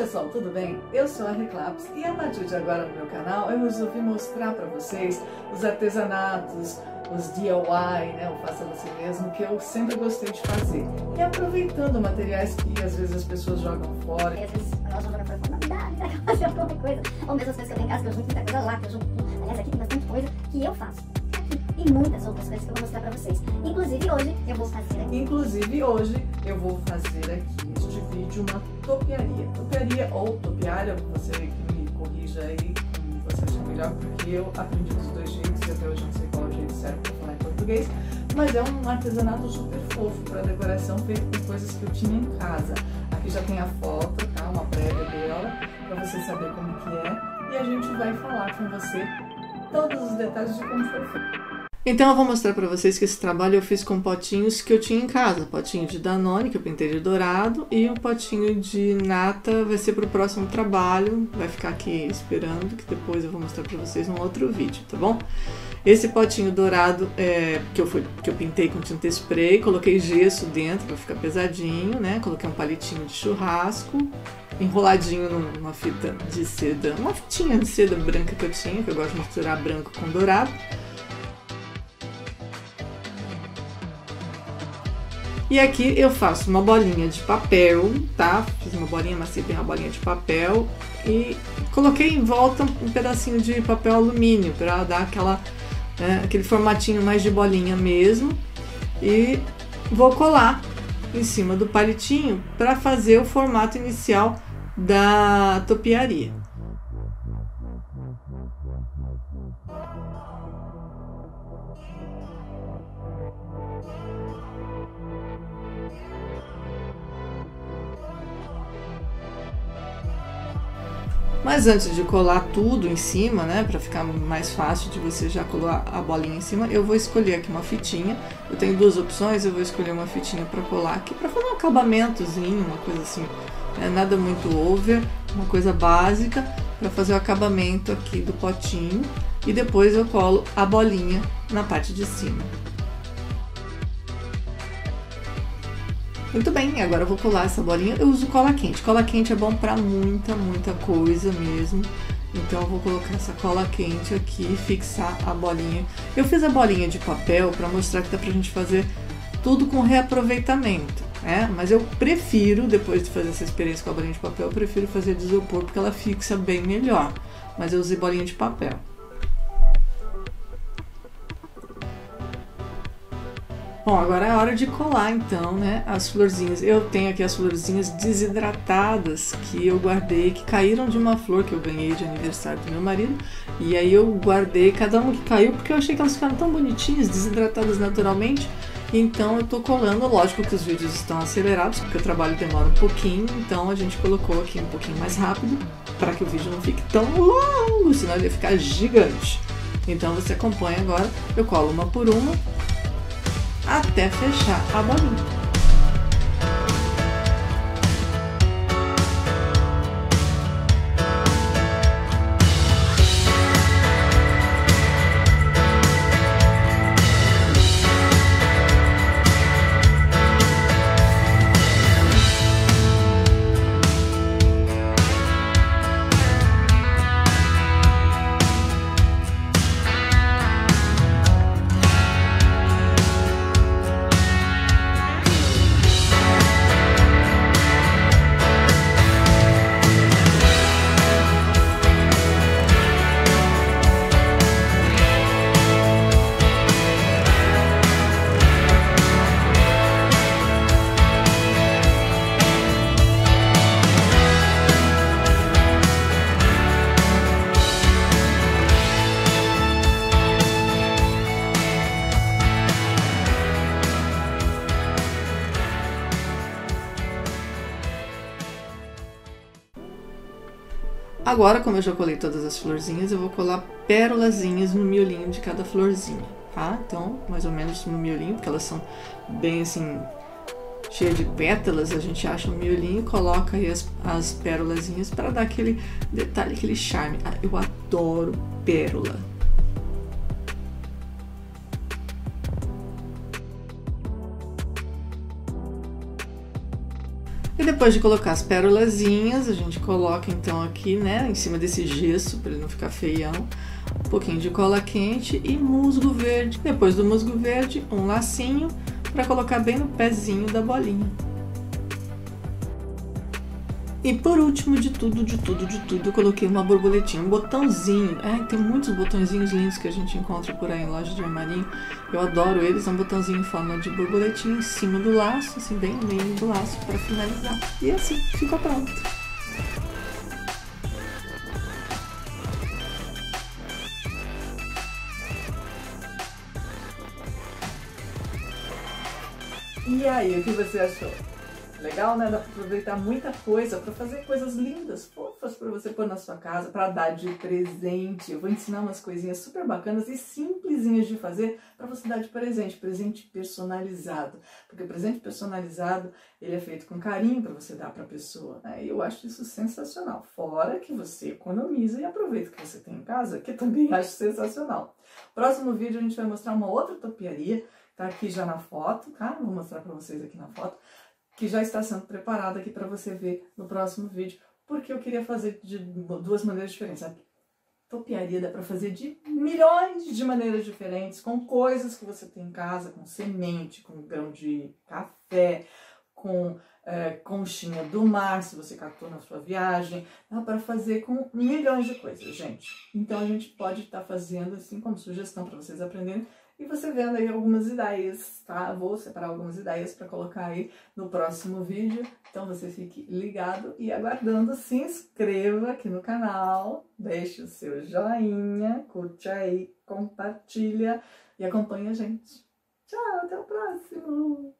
pessoal, tudo bem? Eu sou a Reclaps e a partir de agora no meu canal eu resolvi mostrar para vocês os artesanatos, os DIY, né, o faça você mesmo, que eu sempre gostei de fazer. E aproveitando materiais que às vezes as pessoas jogam fora. E às vezes nós jogamos fora, não dá pra fazer alguma coisa. Ou mesmo as coisas que eu tenho em casa, que eu junto muita coisa lá, que eu junto. Aliás, aqui tem bastante coisa que eu faço. Aqui. E muitas outras coisas que eu vou mostrar pra vocês. Inclusive hoje eu vou fazer aqui Neste vídeo uma topiaria. Topiaria ou topiária, você que me corrija aí como você acha melhor, porque eu aprendi dos dois jeitos e até hoje não sei qual é o jeito certo para falar em português, mas é um artesanato super fofo para decoração feito com coisas que eu tinha em casa. Aqui já tem a foto, tá? Uma prévia dela, para você saber como que é, e a gente vai falar com você todos os detalhes de como foi feito. Então eu vou mostrar para vocês que esse trabalho eu fiz com potinhos que eu tinha em casa. Potinho de Danone, que eu pintei de dourado, e o potinho de nata vai ser para o próximo trabalho. Vai ficar aqui esperando, que depois eu vou mostrar para vocês num outro vídeo, tá bom? Esse potinho dourado que eu pintei com tinta spray, coloquei gesso dentro para ficar pesadinho, né? Coloquei um palitinho de churrasco, enroladinho numa fita de seda, uma fitinha de seda branca que eu tinha, que eu gosto de misturar branco com dourado. E aqui eu faço uma bolinha de papel, tá? Fiz uma bolinha, amassei bem uma bolinha de papel e coloquei em volta um pedacinho de papel alumínio para dar aquele formatinho mais de bolinha mesmo. E vou colar em cima do palitinho para fazer o formato inicial da topiaria. Mas antes de colar tudo em cima, né, para ficar mais fácil de você já colar a bolinha em cima, eu vou escolher aqui uma fitinha. Eu tenho duas opções, eu vou escolher uma fitinha para colar aqui, para fazer um acabamentozinho, uma coisa assim, né, nada muito over, uma coisa básica, para fazer o acabamento aqui do potinho. E depois eu colo a bolinha na parte de cima. Muito bem, agora eu vou colar essa bolinha. Eu uso cola quente. Cola quente é bom pra muita coisa mesmo. Então eu vou colocar essa cola quente aqui e fixar a bolinha. Eu fiz a bolinha de papel pra mostrar que dá pra gente fazer tudo com reaproveitamento, né? Mas eu prefiro, depois de fazer essa experiência com a bolinha de papel, eu prefiro fazer de isopor porque ela fixa bem melhor. Mas eu usei bolinha de papel. Bom, agora é a hora de colar então, né, as florzinhas. Eu tenho aqui as florzinhas desidratadas que eu guardei, que caíram de uma flor que eu ganhei de aniversário do meu marido. E aí eu guardei cada uma que caiu porque eu achei que elas ficaram tão bonitinhas, desidratadas naturalmente. Então eu tô colando, lógico que os vídeos estão acelerados, porque o trabalho demora um pouquinho. Então a gente colocou aqui um pouquinho mais rápido, para que o vídeo não fique tão longo, senão ele ia ficar gigante. Então você acompanha agora, eu colo uma por uma, até fechar a bolinha. Agora, como eu já colei todas as florzinhas, eu vou colar pérolazinhas no miolinho de cada florzinha, tá? Então, mais ou menos no miolinho, porque elas são bem assim, cheias de pétalas, a gente acha o miolinho e coloca aí as pérolazinhas para dar aquele detalhe, aquele charme. Ah, eu adoro pérola. depois de colocar as pérolazinhas, a gente coloca então aqui, né, em cima desse gesso, para ele não ficar feião, um pouquinho de cola quente e musgo verde. Depois do musgo verde, um lacinho para colocar bem no pezinho da bolinha. E por último de tudo, eu coloquei uma borboletinha, um botãozinho. Tem muitos botõezinhos lindos que a gente encontra por aí em loja de armarinho. Eu adoro eles, é um botãozinho em forma de borboletinha em cima do laço, assim, bem no meio do laço para finalizar. E assim, ficou pronto. E aí, o que você achou? Legal, né? Dá pra aproveitar muita coisa, pra fazer coisas lindas, fofas pra você pôr na sua casa, pra dar de presente. Eu vou ensinar umas coisinhas super bacanas e simplesinhas de fazer pra você dar de presente personalizado. Porque o presente personalizado, ele é feito com carinho pra você dar pra pessoa, né? E eu acho isso sensacional. Fora que você economiza e aproveita o que você tem em casa, que eu também acho sensacional. Próximo vídeo a gente vai mostrar uma outra topiaria, tá aqui já na foto, tá? Vou mostrar pra vocês aqui na foto, que já está sendo preparada aqui para você ver no próximo vídeo, porque eu queria fazer de duas maneiras diferentes. A topiaria dá para fazer de milhões de maneiras diferentes, com coisas que você tem em casa, com semente, com grão de café, com conchinha do mar, se você catou na sua viagem. Dá para fazer com milhões de coisas, gente. Então a gente pode estar fazendo assim como sugestão para vocês aprenderem. E você vendo aí algumas ideias, tá? Vou separar algumas ideias para colocar aí no próximo vídeo. Então você fique ligado e aguardando. Se inscreva aqui no canal, deixe o seu joinha, curte aí, compartilha e acompanha a gente. Tchau, até o próximo!